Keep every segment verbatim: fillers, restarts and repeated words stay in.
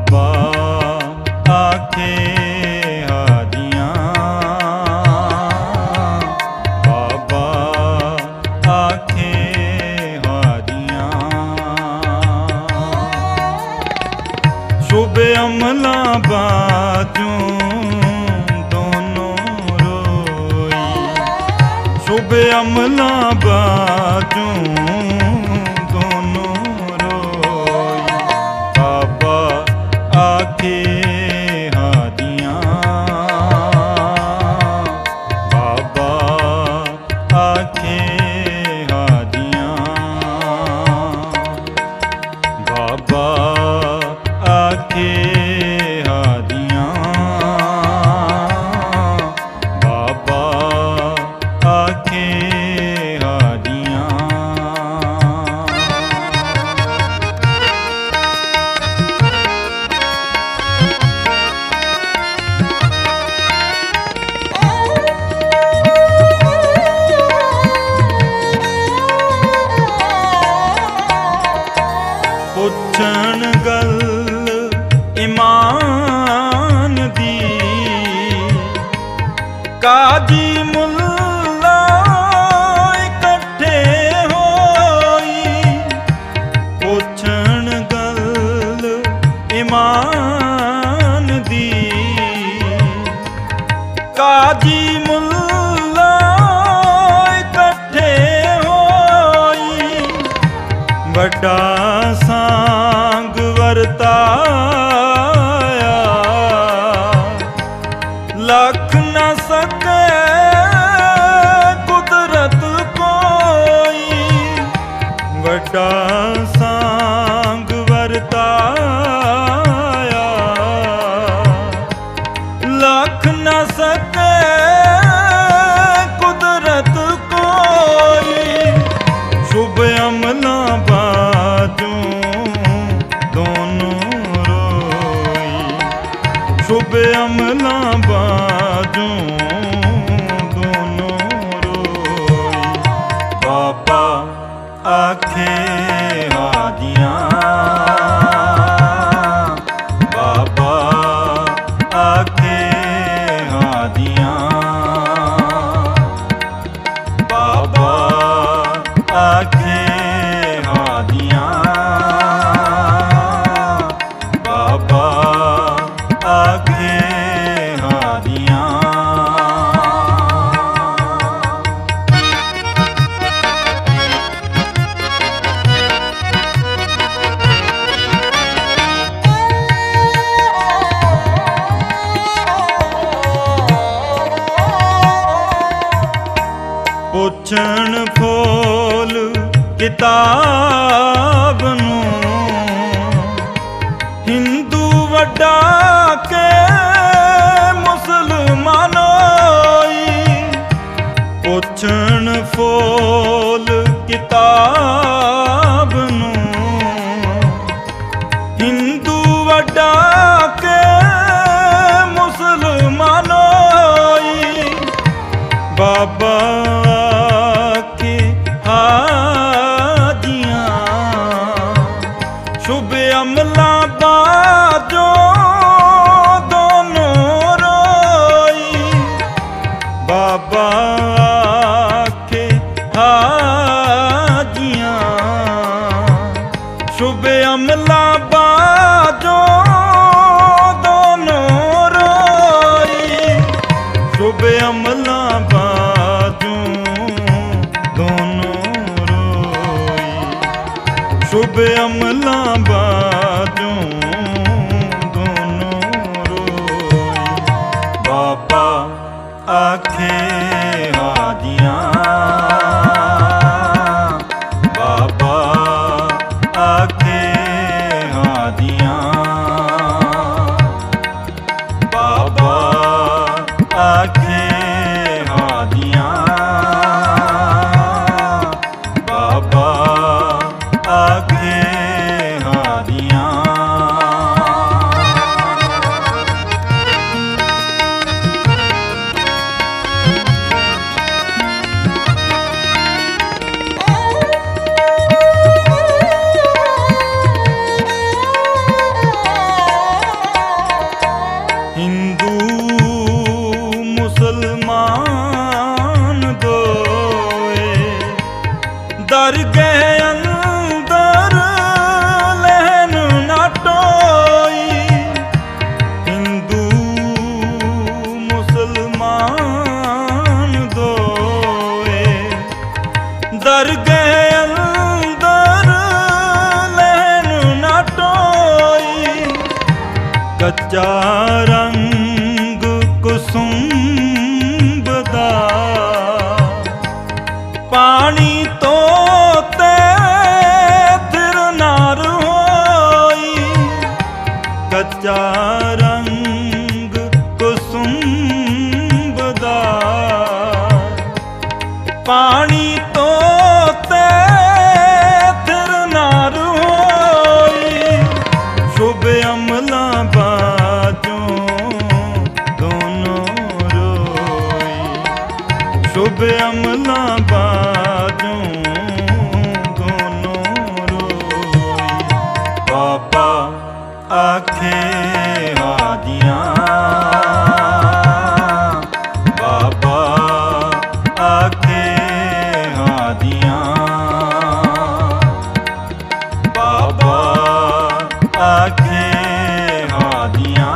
बाबा आखे हादियाँ, बाबा आखे हादियाँ। शुभ अमला बाजों दोनों रोई, शुभ अमला बाजों दोनों रोई। बाबा आखे हादियाँ, बाबा आखे हादियाँ, बाबा आखे हादियाँ, बाबा आखे हादियाँ। पुछण गल ईमान दी, काजी मुल्ला इकट्ठे होई। पुछण गल ईमान दी, काजी मुल्ला इकट्ठे होई। वड्डा सांग वरताया, लख न सके कुदरत कोई। वड्डा सांग वरताया, लख न सके कुदरत कोई। शुभ अमला बाजों दोनों रोई, शुभ अमला बाजों दोनों रोई। बाबा आखे हादियाँ, बाबा आखे हादियाँ, बाबा आखे हादियाँ, बाबा आखे हादियाँ। पुछण फूल किताब नूं, हिंदू वड्डा के मुसलमानोई। पुछण फूल किताब नूं, हिंदू वड्डा के मुसलमानोई। बाबा आखे हादियाँ, शुभ अमला बाजों दोनों रोई। बाबा आखे हादियाँ, शुभ अमला बाजों दोनों रोई। शुभ अमला बाजों दोनों रोई, शुभ अमला बाजों दोनों रोई। बाबा आखे हादियाँ, बाबा आखे हादियाँ, बाबा आखे हादियाँ, बाबा आखे ਕੱਚਾ ਰੰਗ ਕੁਸੁੰਭ ਦਾ ਪਾਣੀ ਤੋਤੇ ਫਿਰ ਨਾਰ ਹੋਈ। ਕੱਚਾ ਰੰਗ ਕੁਸੁੰਭ ਦਾ ਪਾਣੀ ਤੋਤੇ ਫਿਰ ਨਾਰ ਹੋਈ। ਸ਼ੁਭ ਅਮਲਾਂ ਬਾਝੋਂ ਦੋਨੋਂ ਰੋਈ। ਸ਼ੁਭ ਅਮਲਾਂ ਬਾਝੋਂ ਦੋਨੋਂ ਰੋਈ। ਬਾਬਾ ਆਖੇ ਹਾਦੀਆਂ ਬਾਬਾ ਆਖੇ ਹਾਦੀਆਂ ਬਾਬਾ ਆਖੇ ਹਾਦੀਆਂ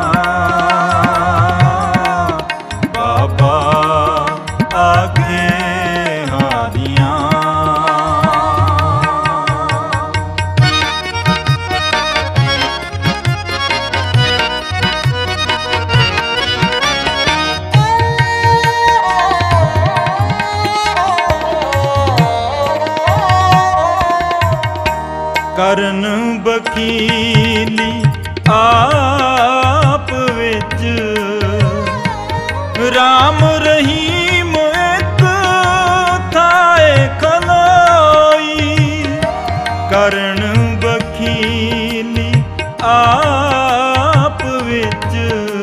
ਬਾਬਾ ਆਖੇ ਹਾਦੀਆਂ। ਕਰਨ ਵਕੀਲੀ ਆਪ ਵਿੱਚ ਰਾਮ ਰਹੀਮ ਇੱਕ ਥਾਏ ਖਲੋਈ। ਕਰਨ ਵਕੀਲੀ ਆਪ ਵਿੱਚ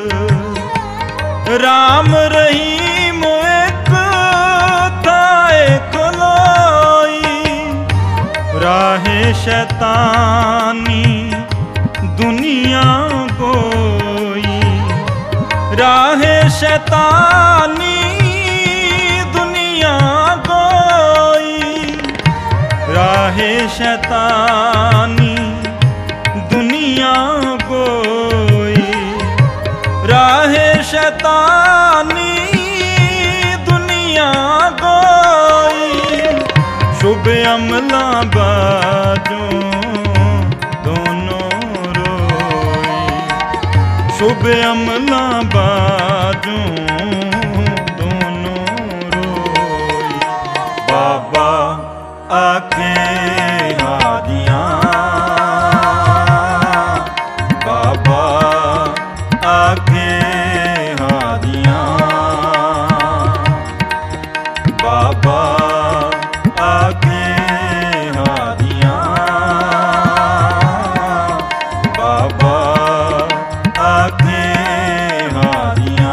ਰਾਮ ਰਹੀਮ ਇੱਕ ਥਾਏ ਖਲੋਈ। ਰਾਹੇ ਸ਼ੈਤਾਨੀ ਦੁਨੀਆ ਗੋਈ। ਰਾਹੇ ਸ਼ੈਤਾਨੀ ਦੁਨੀਆ ਗੋਈ। ਰਾਹੇ ਸ਼ੈਤਾਨੀ ਦੁਨੀਆ ਗੋਈ। ਰਾਹੇ ਸ਼ੈਤਾਨੀ ਦੁਨੀਆ ਗੋਈ। ਸ਼ੁਭ ਅਮਲਾਂ ਬਾਝੋਂ ਦੋਨੋਂ ਰੋਈ। ਸ਼ੁਭ ਅਮਲਾਂ ਬਾਝੋਂ ਦੋਨੋਂ ਰੋਈ। ਬਾਬਾ ਆਖੇ ਹਾਦੀਆਂ ਬਾਬਾ ਆਖੇ ਹਾਦੀਆਂ ਬਾਬਾ ਆਖੇ ਹਾਦੀਆਂ ਬਾਬਾ ਆਖੇ ਹਾਦੀਆਂ।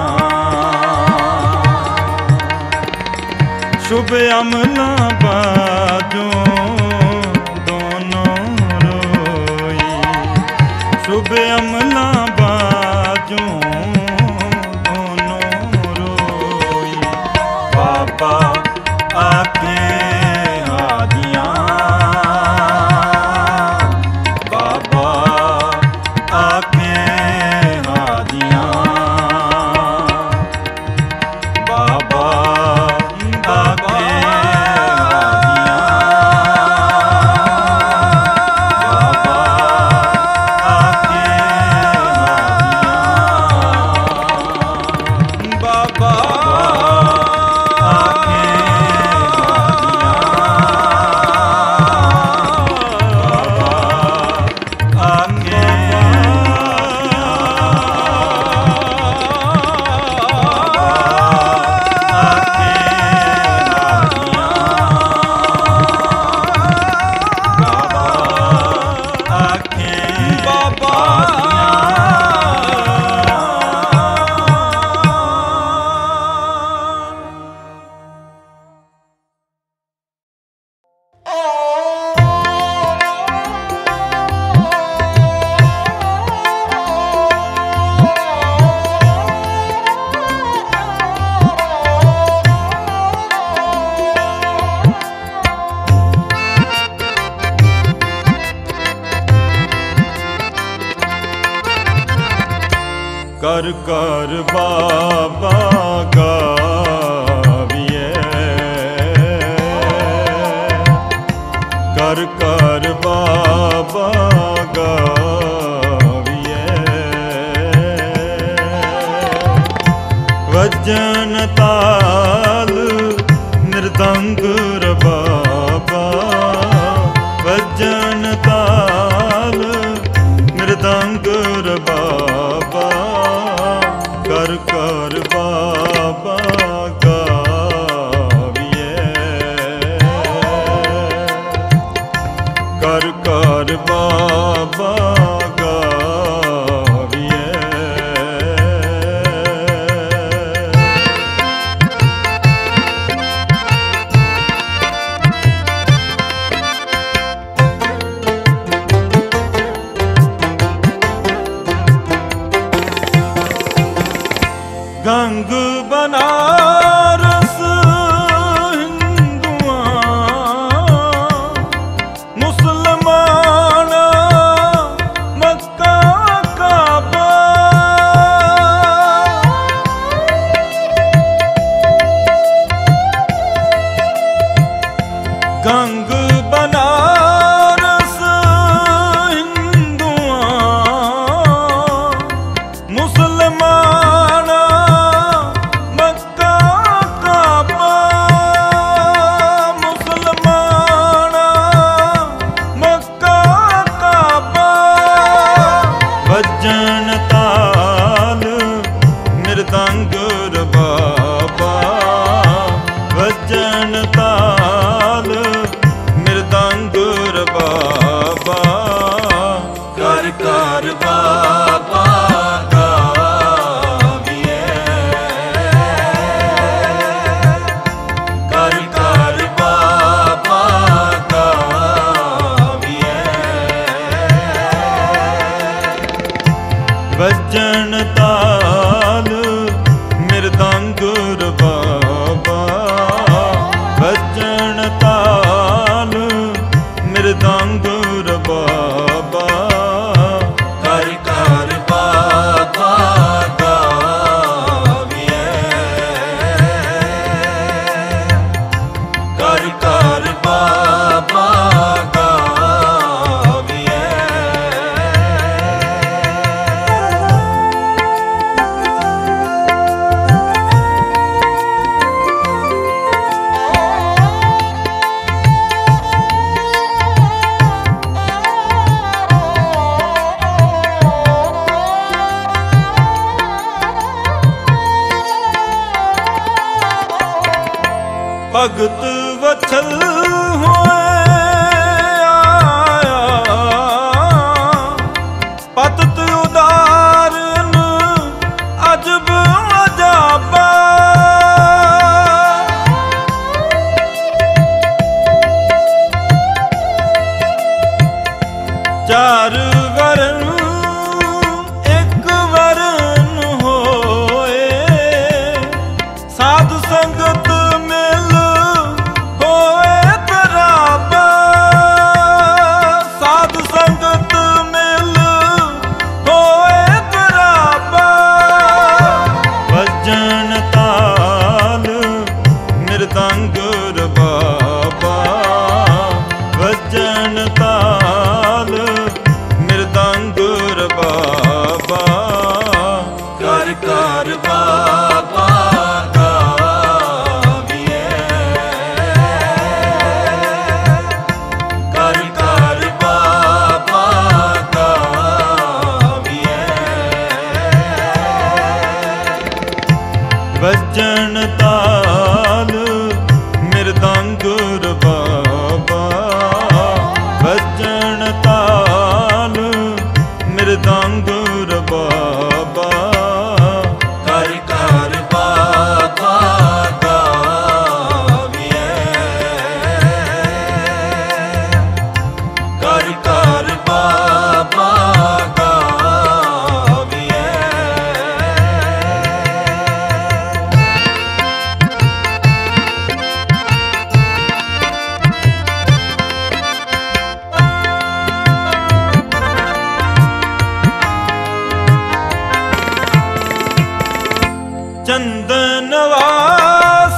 ਸ਼ੁਭ ਅਮਲਾਂ ਬਾਝੋਂ ਦੋਨੋਂ ਰੋਈ। ਸ਼ੁਭ ਅਮਲਾਂ ਬਾਝੋਂ ਦੋਨੋਂ ਰੋਈ। ਬਾਬਾ ਆਖੇ ਹਾਦੀਆਂ ਬਾਬਾ ਆਖੇ ਹਾਦੀਆਂ ਬਾਬਾ ਆਖੇ कर कर बाबा गाविए, कर कर बाबा गाविए, ਭਜਨ ਤਾਲ ਨਿਰਦੰਗ ਰਬਾਬਾ, ਭਜਨ ਤਾਲ ਨਿਰਦੰਗ ਰਬਾਬਾ, ਕਰ ਕਰ ਬਾਬਾ ਗਾਵੀਏ, ਕਰ ਕਰ ਬਾਬਾ ਗੰਗ ਬਨਾਰਸ ਹਿੰਦੂਆਂ, ਮੁਸਲਮਾਨ ਮੱਕਾ ਕਾਬਾ, ਗੰਗ ਬਨਾਰਸ ਹਿੰਦੂਆਂ, ਮੁਸਲਮਾਨ ਭਜਨ ਤਾਲ ਨਿਰਦੰਗ ਰਬਾਬਾ, ਭਜਨ ਤਾਲ ਨਿਰਦੰਗ ਰਬਾਬਾ, ਕਰ ਕਰ ਬਾਬਾ ਗਾਵੀਏ, ਕਰ ਕਰ ਬਾਬਾ ਗਾਵੀਏ, ਭਜਨ ਤਾਲ ਮਿਰਦੰਗ ਰਬਾਬਾ, ਭਜਨ ਤਾਲ ਮਿਰਦੰਗ ਰਬਾਬਾ, ਕਰ ਕਰ ਬਾਬਾ ਗਾਵੀਏ, ਕਰ ਕਰ ਬਾਬਾ ਗਾਵੀਏ। ਭਗਤ ਵਛਲ ਹੋਏ ਆਇਆ, ਪਤਤ ਉਦਾਰਨ ਅਜਬ ਅਜਾਬਾ, ਚਾਰ ਵਰਨ ਇੱਕ ਵਰਨ ਹੋਏ, ਸਾਧ ਸੰਗਤ ਨਿਰਦੰਗ ਰਬਾਬਾ, ਭਜਨ ਤਾਲ ਨਿਰਦੰਗ ਰਬਾਬਾ, ਕਰ ਕਰ ਬਾਬਾ ਗਾਵੀਏ, ਕਰ ਕਰ ਬਾਬਾ ਗਾਵੀਏ, ਭਜਨ ਤਾਲ ਮਿਰਦੰਗ ਰਬਾਬਾ, ਭਜਨ ਤਾਲ ਮਿਰਦੰਗ ਰਬਾਬਾ, ਕਰ ਕਰ ਬਾਬਾ ਗਾਵੀਏ, ਕਰ ਕਰ ਬਾਬਾ ਗਾਵੀਏ। ਚੰਦਨਵਾਸ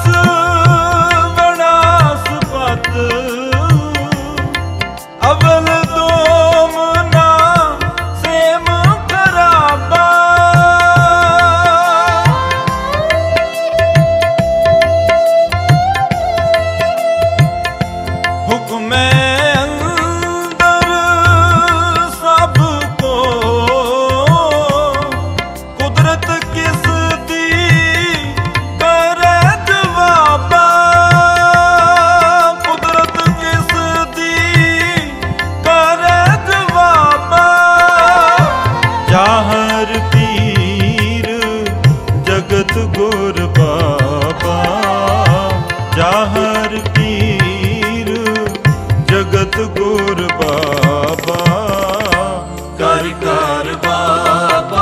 ਵਣਾਸਪਤ, ਅਵਲ ਦੋਮਨਾ ਸੇਮ ਖਰਾਬਾ, जाहर पीर जगत गुर बाबा, जाहर पीर जगत गुर बाबा। कर कर बाबा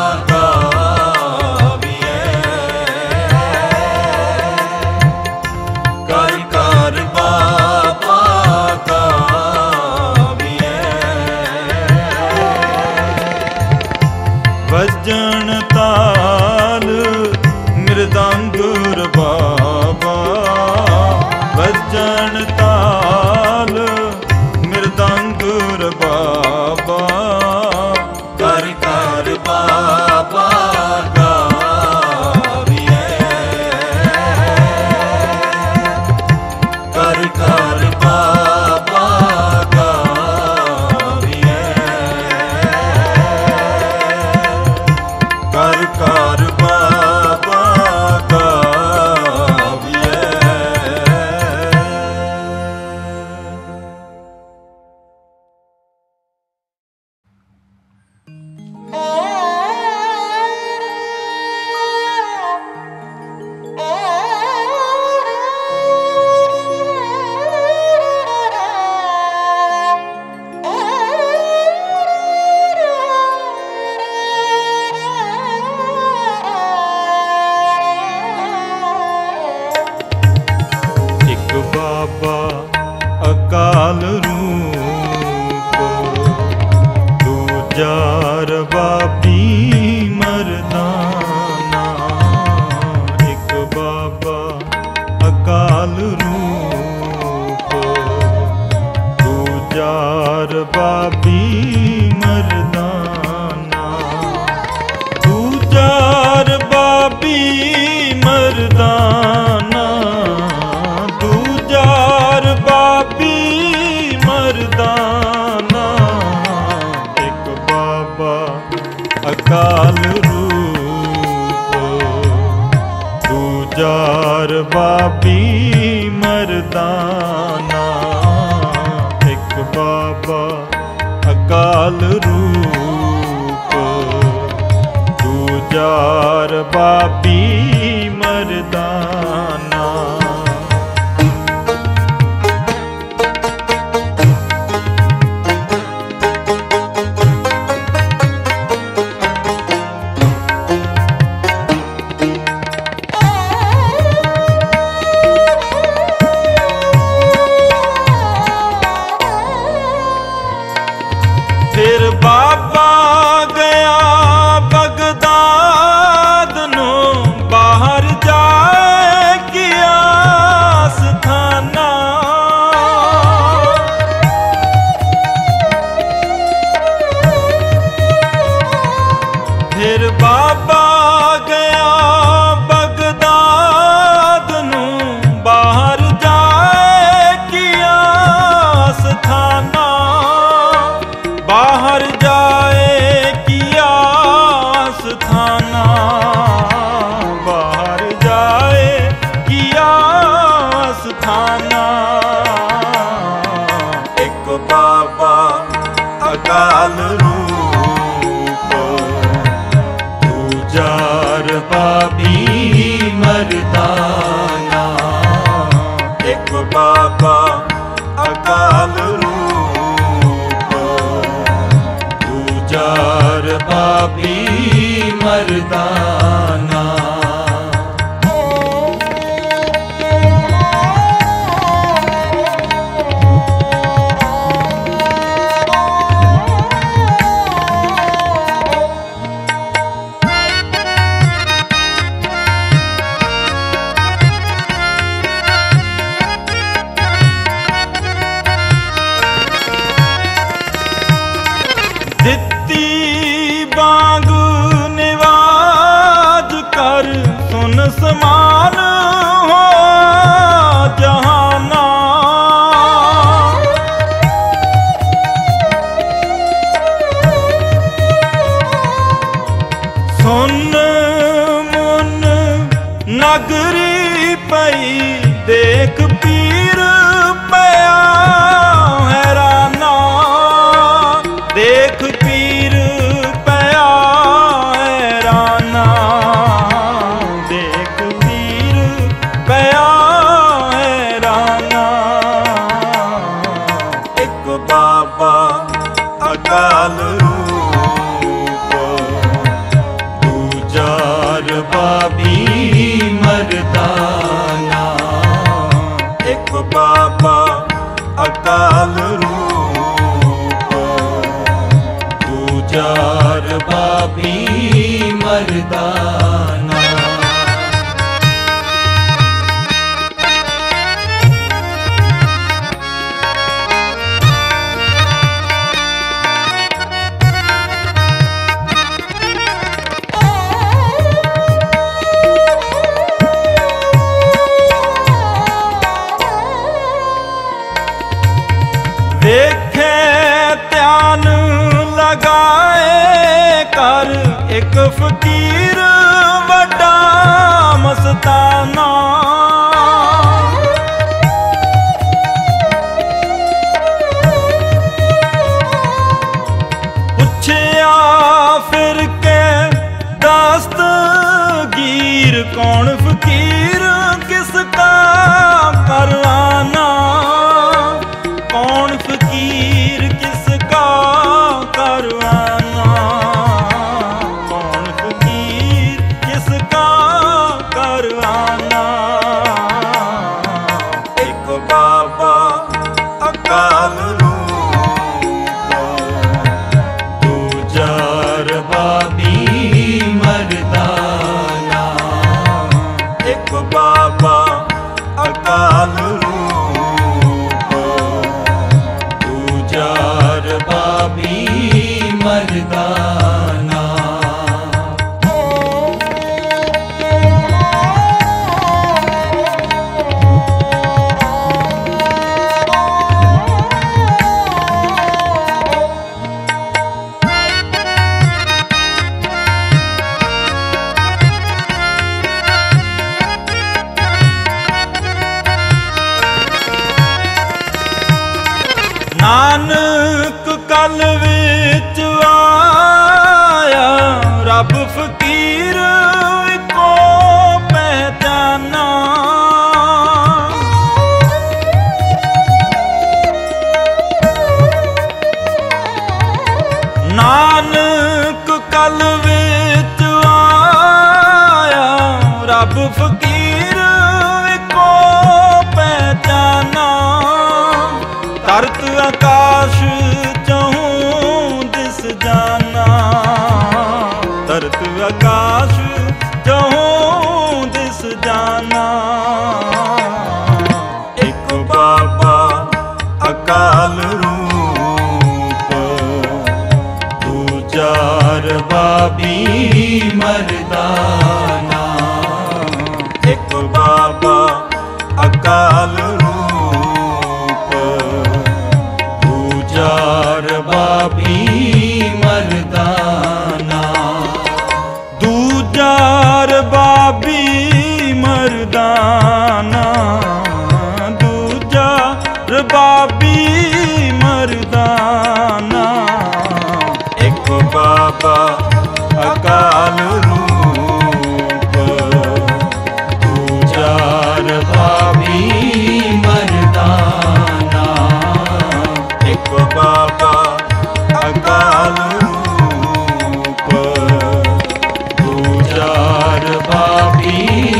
गाविए, कर कर बाबा गाविए। वजन ताल मृदंगुर बाबा, वजन ताल मृदंगुर बाबा। कर कर बाबा गाविए, कर कर बाबा गाविए, कर कर बाबा गाविए। एक बाबा अकाल रूप, दूजा रबाबी मर्दाना। एक बाबा अकाल रूप, दूजा रबाबी मर्दाना। दूजा रबाबी मर्दाना, दूजा रबाबी मर्दाना। एक बाबा अकाल रूप, दूजा रबाबी मर्दाना। एक बाबा अकाल रूप, दूजा रबाबी मर्दाना। फिर बाबा गया बगदाद नो, बाहर जाए किया स्थाना। फिर बाबा गया बगदाद नो, बाहर जाए किया स्थाना। बाहर जाए किया स्थाना, बाहर जाए किया स्थाना। एक बाबा अकाल रूप, दूजा रबाबी मर्दाना। एक बाबा अकाल रूप, दूजा रबाबी मर्दाना। दित्ती बांग निवाज कर, सुन समान हो जहाना। सुन मुन नगरी पई, देख पीर पया हैराना। देख पीर पया बाबी मर्दाना। एक बाबा अकाल रूप, दूजा रबाबी मर्दाना। देखे ध्यान लगाए कर एक फकीर वड्डा मस्ताना। पुछया फिर के दस्तगीर, कौन फकीर किसका परवाना। कौन फकीर किसका करवाना, कौन फकीर किसका करवाना। एक बाबा अकाल रूप, दूजा रबाबी मर्दाना। एक बाबा अकाल रूप, रबाबी मर्दाना। नानक कल विच आया, रब फकीर को पहचाना। नानक कल विच आया, रब फकीर को पहचाना। धरत आकाश चहूं दिस जाना, धरत आकाश चहूं दिस जाना। एक बाबा अकाल रूप, दूजा रबाबी मर्दाना। एक बाबा अकाल रबाबी मर्दाना। दूजा रबाबी मर्दाना, दूजा रबाबी मर्दाना। एक बाबा अकाल रूप, दूजा रबाबी मर्दाना। एक बाबा अकाल रूप, दूजा रबाबी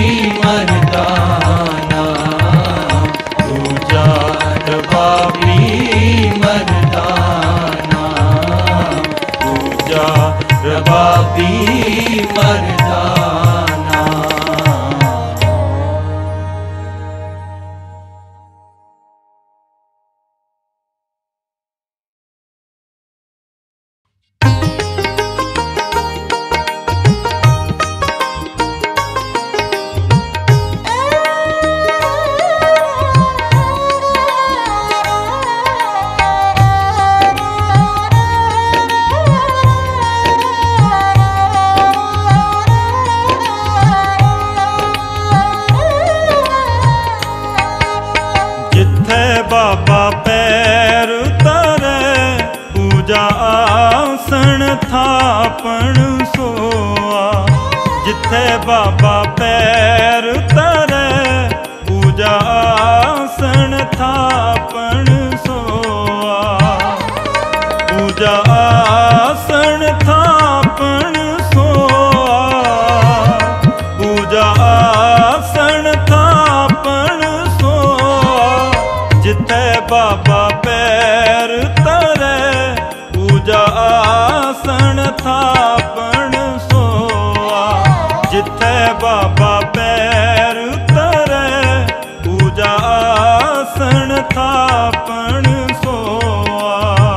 मर्दाना। दूजा रबाबी मर्दाना। दूजा रबाबी मर्दाना। बाबा पैर तरे, पूजा आसन थापण सोआ। जिथे बाबा पैर तरे, पूजा आसन थापण सोआ। पूजा आसन थापण सोआ। बाबा पैर तरै, पूजा आसन थापन सोआ।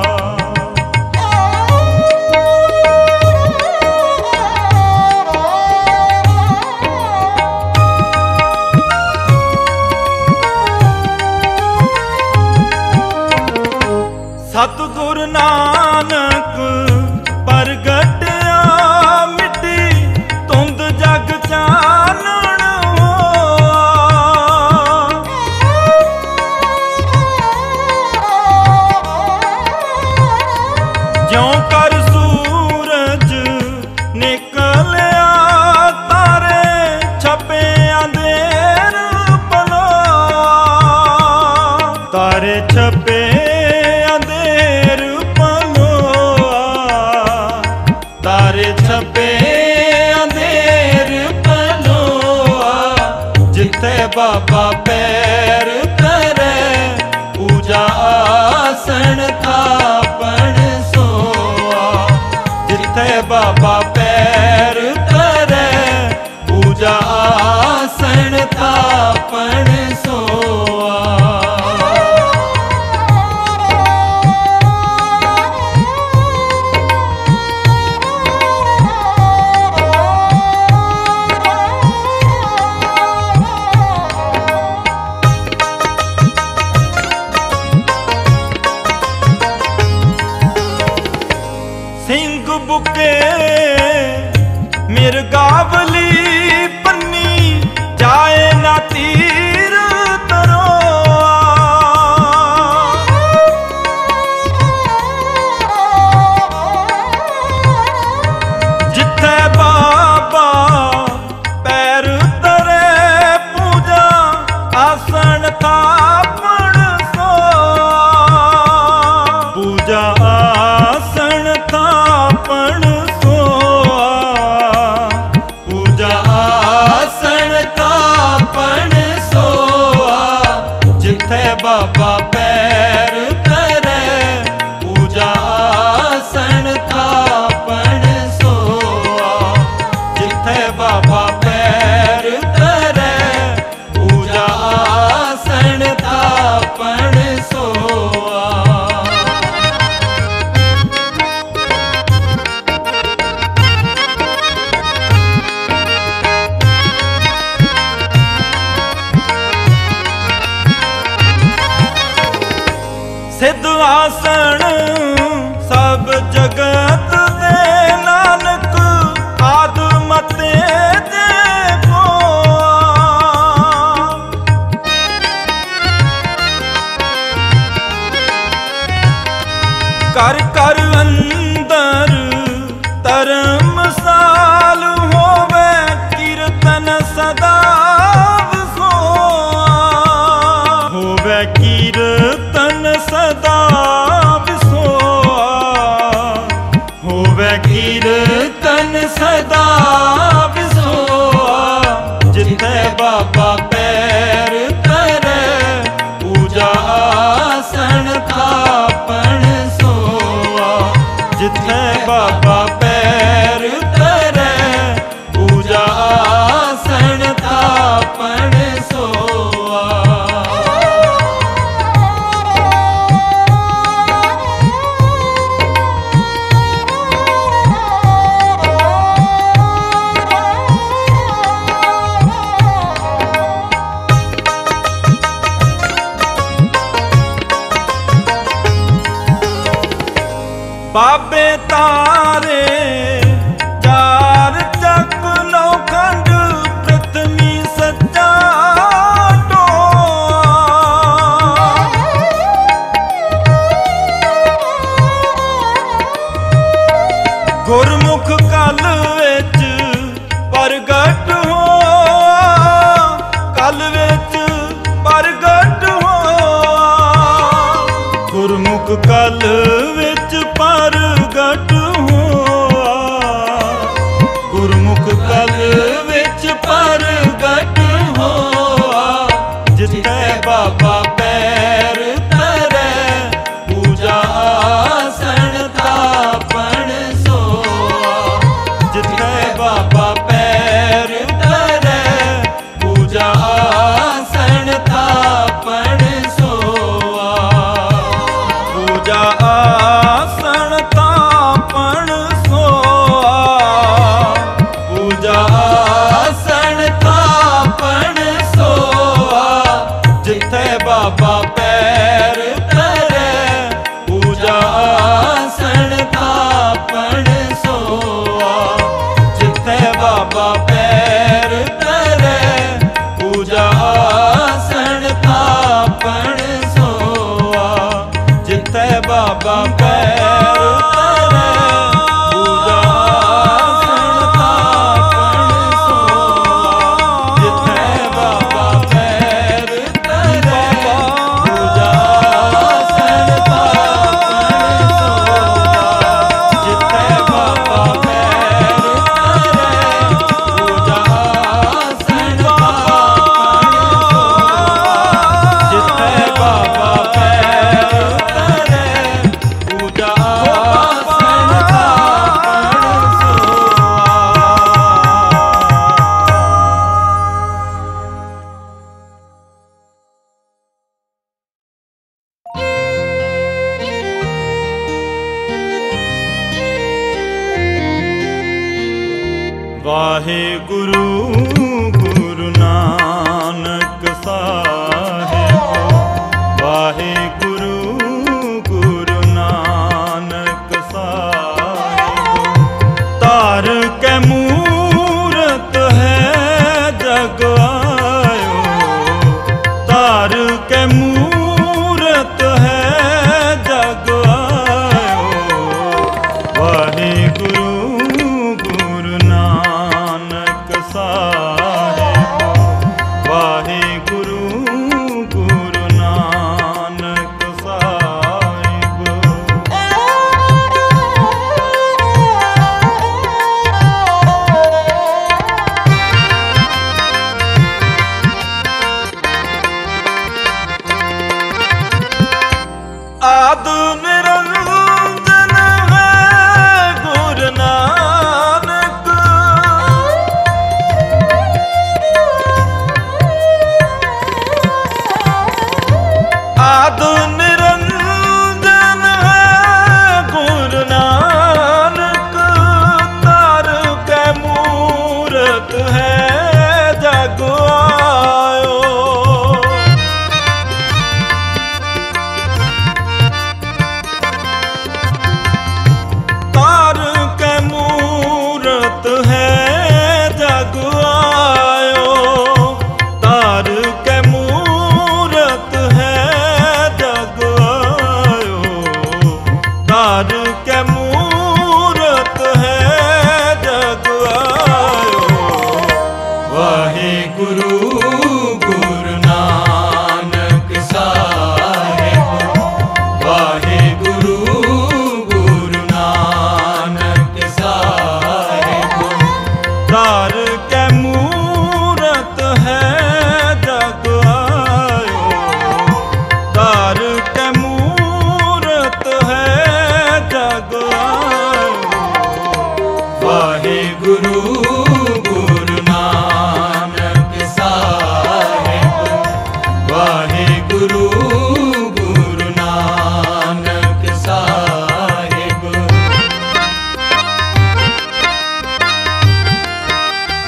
सतगुर नानक प्रगटया मिटी, धुंध जग चानण होआ। ज्यों कर सूरज निकलिया तारे, छपे अंधेर पलोआ। तारे छपे तारे छपे अंधेर पलोआ। जिथे बाबा पैर तरै, पूजा आसन थापन सोआ। जिथे बाबा पैर तरै, पूजा आसन थापन सोआ। सिंह बुके मिर्गावली पन्नी, जाए ना तीर तरोआ। जिथे बाबा पैर तरै, पूजा आसन थापन सोआ। पूजा आसन थापन सोआ। पूजा आसन थापन सोआ। जिथे बाबा पैर तरै, पूजा आसन थापन सोआ। जिथे बाबा पैर तरै, पूजा आसन थापन सोआ। सिद्ध आसन सब जगत दे, नानक आद मते जे कोआ। कर कर अंदर धर्मसाल, होवे कीर्तन सदा विसोआ। होवे कीर्तन सदा विसोआ। होवे कीर्तन सदा विसोआ। जिथे बाबा पैर तरै, पूजा आसन थापन सोआ। जिथे बाबा पैर तरै, पूजा आसन थापन सोआ। बाबे तारे चार चक नौ खंड, प्रथमी सच्चा टोआ। गुरमुख कल विच प्रगट होआ। कल विच प्रगट होआ। गुरमुख कल विच प्रगट होआ। गुरमुख कल विच प्रगट होआ। जिथे बाबा पैर तरै, पूजा आसन थापन सोआ। जिथे बाबा पैर तरै, बाबा पैर धरै, पूजा आसन थापण सोआ। जिथै बाबा पैर धरै, पूजा आसन थापण सोआ। जिथै बाबा पैर धरै, पूजा आसन थापण सोआ। जिथै बाबा पैर धरै, पूजा आसन थापण सोआ। जिथै बाबा पैर धरै, पूजा आसन थापण सोआ। वाहिगुरु गुरु नानक साहिब, वाहिगुरु गुरु नानक साहिब। तार कै मूरत है जग आयो, तार कै मूरत है जग आयो। वाहिगुरु गुरु नानक साहिब, वाहिगुरु गुरु नानक साहिब। आद निरंजन है गुरु नानक, आद निरंजन है गुरु नानक। तार कै मूरत है जग आयो, तार कै मूरत है जग आयो। तार कै मूरत है जग आयो, तार कै मूरत है जग आयो। वाहिगुरु गुरु नानक साहिब, वाहिगुरु गुरु नानक साहिब। तार कै मूरत है जग आयो, तार कै मूरत है जग आयो। वाहिगुरु गुरु नानक साहिब, वाहिगुरु गुरु नानक साहिब।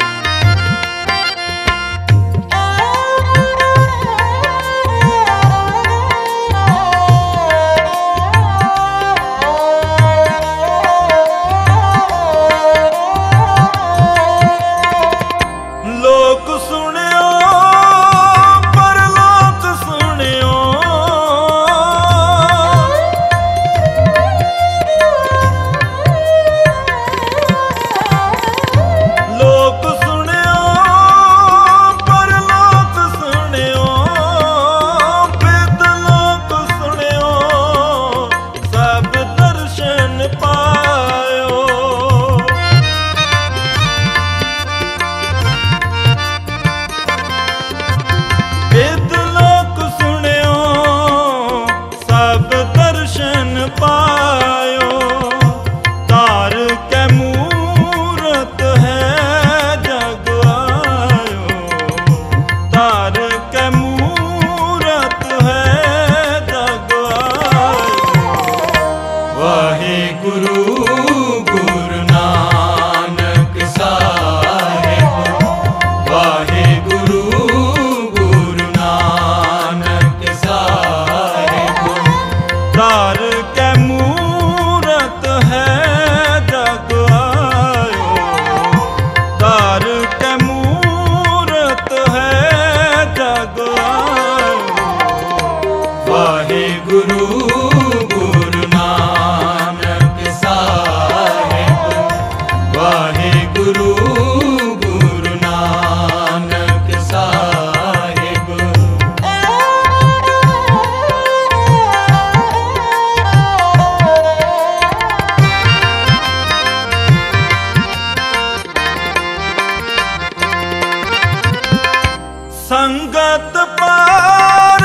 संगत पार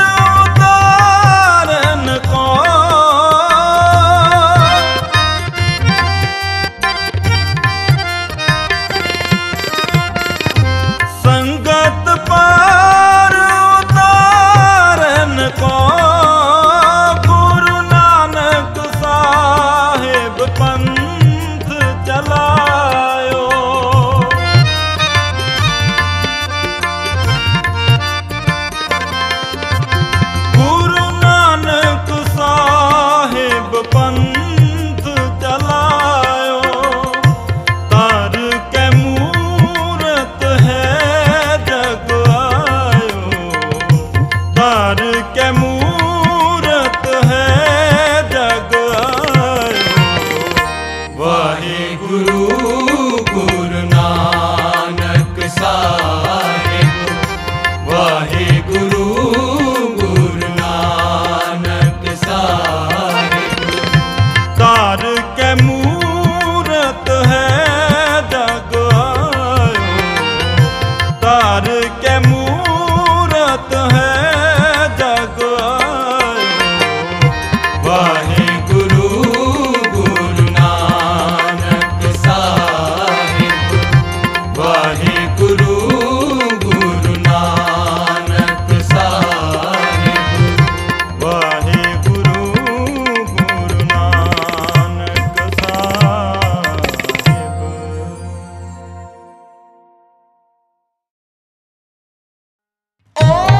उतारन को संगत पार उतारन को गुरु नानक साहिब पंथ चलायो। गुरु नानक साहिब पंथ चलायो। तार के मूरत है जग आयो। तार के मूरत है जग आयो। वाहिगुरु गुरु नानक साहिब। वाहिगुरु गुरु नानक साहिब। तार के मूरत है जग आयो। तार के मूरत है जग आयो। वाहिगुरु गुरु नानक साहिब। वाहिगुरु गुरु नानक साहिब। वाहिगुरु गुरु नानक साहिब।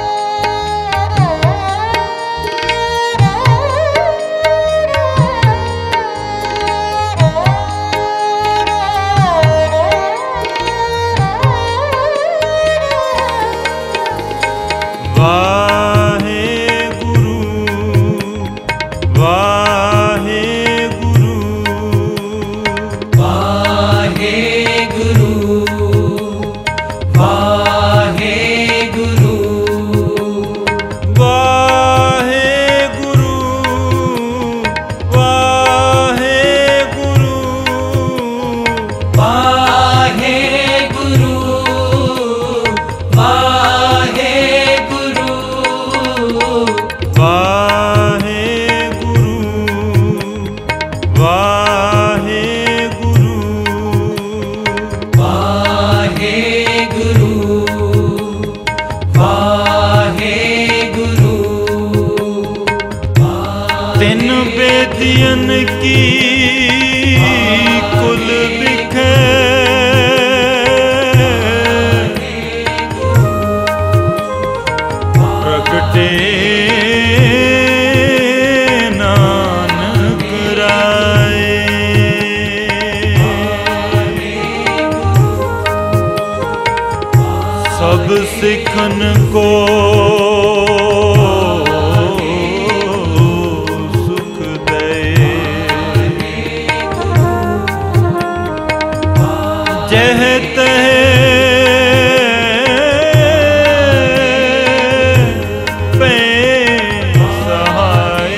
सिखन को सुख दे। जह तह पे सहाय।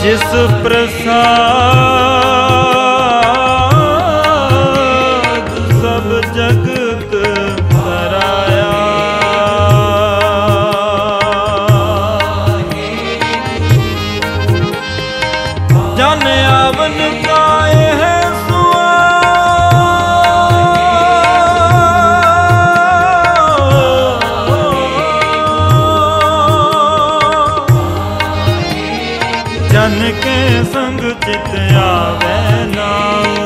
जिस प्रसाद सब जगत धराया, जन आवन काए है जन के संग चित आवे नाम।